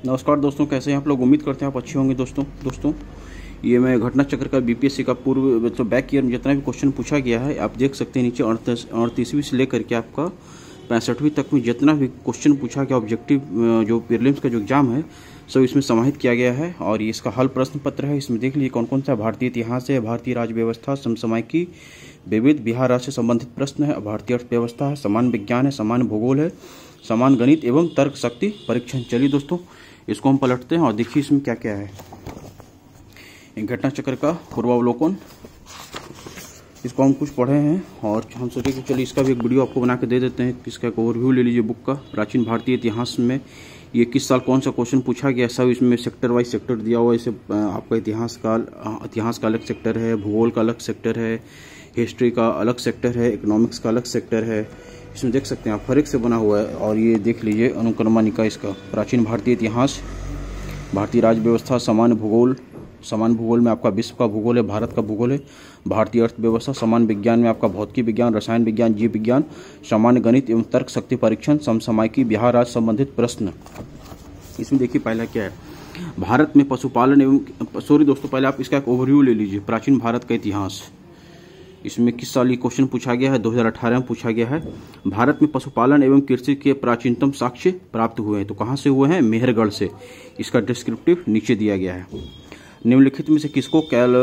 नमस्कार दोस्तों, कैसे हैं आप लोग। उम्मीद करते हैं आप अच्छे होंगे। दोस्तों ये मैं घटना चक्र का बीपीएससी का पूर्व तो बैक ईयर में जितना भी क्वेश्चन पूछा गया है आप देख सकते हैं। नीचे 38वीं से लेकर के आपका 65वीं तक में जितना भी क्वेश्चन पूछा गया ऑब्जेक्टिव जो प्रीलिम्स का जो एग्जाम है सब इसमें समाहित किया गया है। और ये इसका हल प्रश्न पत्र है। इसमें देख लीजिए कौन कौन सा भारतीय इतिहास है, भारतीय राज्य व्यवस्था, समसामयिकी, विविध बिहार राज्य से संबंधित प्रश्न है, भारतीय अर्थव्यवस्था है, समान विज्ञान है, समान भूगोल है, समान गणित एवं तर्क शक्ति परीक्षण। चलिए दोस्तों इसको हम पलटते हैं और देखिए इसमें क्या क्या है। एक घटना चक्र का पूर्वावलोकन, इसको हम कुछ पढ़े हैं और हम सोचे कि चलिए इसका भी एक वीडियो आपको बना के दे देते हैं। इसका एक ओवरव्यू ले लीजिए बुक का। प्राचीन भारतीय इतिहास में ये किस साल कौन सा क्वेश्चन पूछा गया सब इसमें सेक्टर वाइज सेक्टर दिया हुआ है। इसे आपका इतिहास का अलग सेक्टर है, भूगोल का अलग सेक्टर है, हिस्ट्री का अलग सेक्टर है, इकोनॉमिक्स का अलग सेक्टर है। इसमें देख सकते हैं आप हर एक से बना हुआ है। और ये देख लीजिए अनुक्रमणिका इसका, प्राचीन भारतीय इतिहास, भारतीय राज्य व्यवस्था, समान भूगोल में आपका विश्व का भूगोल है, भारत का भूगोल है, भारतीय अर्थव्यवस्था, समान विज्ञान में आपका भौतिकी विज्ञान, रसायन विज्ञान, जीव विज्ञान, सामान्य गणित एवं तर्क शक्ति परीक्षण, समसामयिकी, बिहार राज्य संबंधित प्रश्न। इसमें देखिए पहला क्या है, भारत में पशुपालन एवं दोस्तों पहले आप इसका एक ओवरव्यू ले लीजिए। प्राचीन भारत का इतिहास, इसमें किस साल ये क्वेश्चन पूछा गया है, 2018 में पूछा गया है। भारत में पशुपालन एवं कृषि के प्राचीनतम साक्ष्य प्राप्त हुए हैं, तो कहाँ से हुए हैं, मेहरगढ़ से। इसका डिस्क्रिप्टिव नीचे दिया गया है। निम्नलिखित में से किसको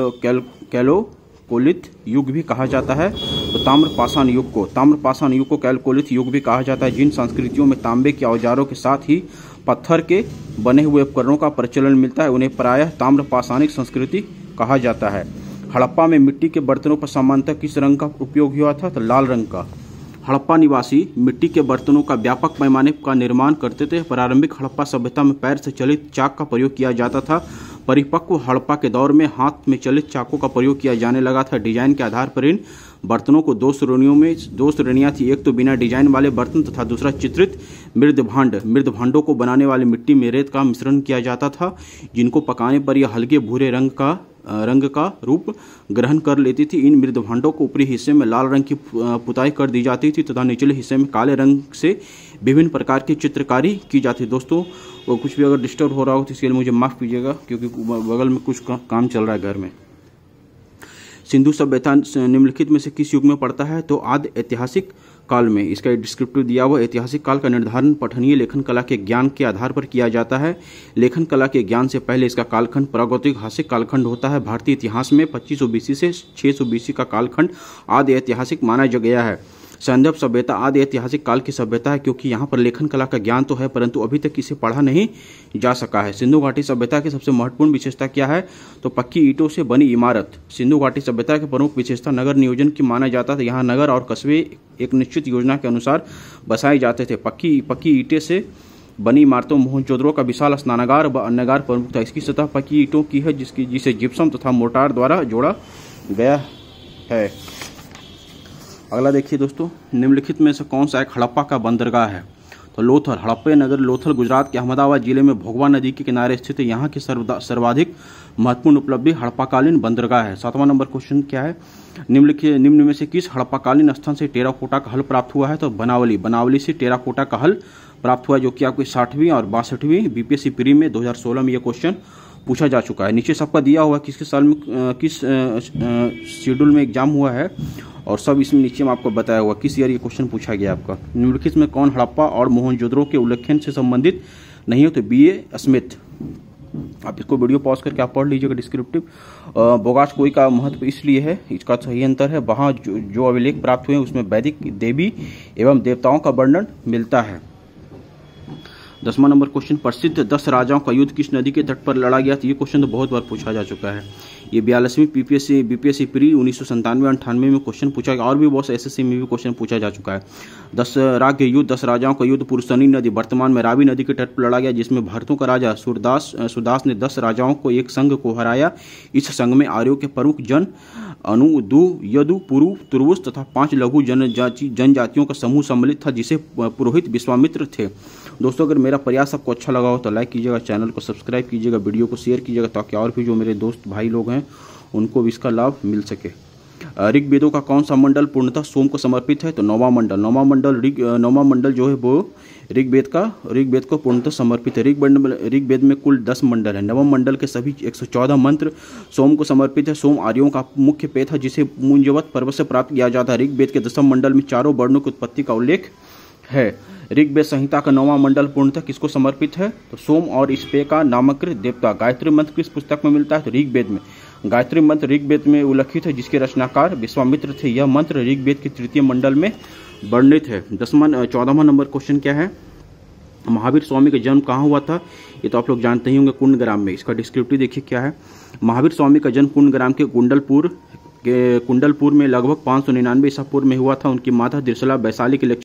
कैलोकोलिथ युग भी कहा जाता है, तो ताम्रपाषाण युग को कैलोकोलिथ युग भी कहा जाता है। जिन संस्कृतियों में तांबे के औजारों के साथ ही पत्थर के बने हुए उपकरणों का प्रचलन मिलता है उन्हें प्रायः ताम्रपाषाणिक संस्कृति कहा जाता है। हड़प्पा में मिट्टी के बर्तनों पर सामान्यतः किस रंग का उपयोग हुआ था, तो लाल रंग का। हड़प्पा निवासी मिट्टी के बर्तनों का व्यापक पैमाने का निर्माण करते थे। प्रारंभिक हड़प्पा सभ्यता में पैर से चलित चाक का प्रयोग किया जाता था। परिपक्व हड़प्पा के दौर में हाथ में चलित चाकों का प्रयोग किया जाने लगा था। डिजाइन के आधार पर इन बर्तनों को दो श्रेणियां थी, एक तो बिना डिजाइन वाले बर्तन तथा दूसरा चित्रित मृदभांडों को बनाने वाले मिट्टी में रेत का मिश्रण किया जाता था, जिनको पकाने पर यह हल्के भूरे रंग का रूप ग्रहण कर लेती थी। इन मृदभांडों को ऊपरी हिस्से में लाल रंग की पुताई कर दी जाती थी तथा निचले हिस्से में काले रंग से विभिन्न प्रकार की चित्रकारी की जाती थी। दोस्तों वो कुछ भी अगर डिस्टर्ब हो रहा हो तो इसके लिए मुझे माफ कीजिएगा, क्योंकि बगल में कुछ काम चल रहा है घर में। सिंधु सभ्यता निम्नलिखित में से किस युग में पड़ता है, तो आदि ऐतिहासिक काल में। इसका डिस्क्रिप्टिव दिया हुआ। ऐतिहासिक काल का निर्धारण पठनीय लेखन कला के ज्ञान के आधार पर किया जाता है। लेखन कला के ज्ञान से पहले इसका कालखंड प्रागैतिहासिक कालखंड होता है। भारतीय इतिहास में 2500 बीसी से 600 बीसी का कालखंड आदि ऐतिहासिक माना गया है। सैंधव सभ्यता आदि ऐतिहासिक काल की सभ्यता है, क्योंकि यहाँ पर लेखन कला का ज्ञान तो है परंतु अभी तक इसे पढ़ा नहीं जा सका है। सिंधु घाटी सभ्यता की सबसे महत्वपूर्ण विशेषता क्या है, तो पक्की ईंटों से बनी इमारत। सिंधु घाटी सभ्यता की प्रमुख विशेषता नगर नियोजन की माना जाता था। यहाँ नगर और कस्बे एक निश्चित योजना के अनुसार बसाए जाते थे। पक्की ईंटें से बनी इमारतों मोहनजोदड़ो का विशाल स्नानागार व अन्नगार प्रमुख था। इसकी सतह पक्की ईंटों की है जिसे जिप्सम तथा मोर्टार द्वारा जोड़ा गया है। अगला देखिए दोस्तों, निम्नलिखित में से कौन सा एक हड़प्पा का बंदरगाह है, तो लोथल। हड़प्पा नगर लोथल गुजरात के अहमदाबाद जिले में भोगवा नदी के किनारे स्थित है। यहाँ की सर्वाधिक महत्वपूर्ण उपलब्धि हड़प्पाकालीन बंदरगाह है। 7वां नंबर क्वेश्चन क्या है, निम्न में से किस हड़प्पाकालीन स्थल से टेराकोटा का हल प्राप्त हुआ है, तो बनावली से टेराकोटा का हल प्राप्त हुआ, जो कि आपकी 60वीं और 62वीं बीपीएससी प्री में 2016 में यह क्वेश्चन पूछा जा चुका है। नीचे सबका दिया हुआ किस साल में किस शेड्यूल में एग्जाम हुआ है और सब इसमें नीचे में आपको बताया हुआ किस ईयर ये क्वेश्चन पूछा गया आपका। निम्नलिखित में कौन हड़प्पा और मोहनजोदड़ो के उल्लेखन से संबंधित नहीं हो, तो बीए स्मिथ। आप इसको वीडियो पॉज करके आप पढ़ लीजिएगा डिस्क्रिप्टिव। बोगासकोई का महत्व इसलिए है, इसका सही अंतर है, वहाँ जो अभिलेख प्राप्त हुए उसमें वैदिक देवी एवं देवताओं का वर्णन मिलता है। 10वां नंबर क्वेश्चन, प्रसिद्ध 10 राजाओं का युद्ध किस नदी के तट पर लड़ा गया, तो ये क्वेश्चन तो बहुत बार पूछा जा चुका है। ये 42वीं बीपीएससी प्री 1997-98 में क्वेश्चन पूछा गया और भी बहुत एसएससी में भी क्वेश्चन पूछा जा चुका है। 10 राजाओं का युद्ध पुरुषनी नदी वर्तमान में रावी नदी के तट पर लड़ा गया, जिसमें भारतों का राजा सुरदास ने 10 राजाओं को एक संघ को हराया। इस संघ में आर्यों के प्रमुख जन अनु, दु, यदु, पुरु, तुर्वुस तथा 5 लघु जनजातियों का समूह सम्मिलित था, जिसे पुरोहित विश्वामित्र थे। दोस्तों अगर मेरा प्रयास आपको अच्छा लगा हो तो लाइक कीजिएगा, चैनल को सब्सक्राइब कीजिएगा, वीडियो को शेयर कीजिएगा, ताकि और भी जो मेरे दोस्त भाई लोग हैं उनको भी इसका लाभ मिल सके। ऋग्वेदों का कौन सा मंडल पूर्णतः सोम को समर्पित है? तो नौवां मंडल। नौवां मंडल जो है वो ऋग्वेद को पूर्णतः समर्पित है। ऋग्वेद में कुल 10 मंडल है। नवम मंडल के सभी 114 मंत्र सोम को समर्पित है। सोम आर्यों का मुख्य पेट है जिसे मुंजवत पर्वत से प्राप्त किया जाता है। ऋग्वेद के 10वें मंडल में चारों वर्णों की उत्पत्ति का उल्लेख है। ऋग्वेद संहिता का 9वां मंडल पूर्णतः किसको समर्पित है? तो सोम और स्पे का नामकृत देवता। गायत्री मंत्र किस पुस्तक में मिलता है? तो ऋग्वेद में। गायत्री मंत्र ऋग्वेद में उल्लिखित है जिसके रचनाकार विश्वामित्र थे। यह मंत्र ऋग्वेद के 3 मंडल में वर्णित है। 14वां नंबर क्वेश्चन क्या है? महावीर स्वामी का जन्म कहाँ हुआ था? ये तो आप लोग जानते ही होंगे, कुंडग्राम में। इसका डिस्क्रिप्टिव देखिए क्या है। महावीर स्वामी का जन्म कुंडग्राम के कुंडलपुर में लगभग 599 ईसा पूर्व में हुआ था। उनकी माता त्रिशला वैशाली के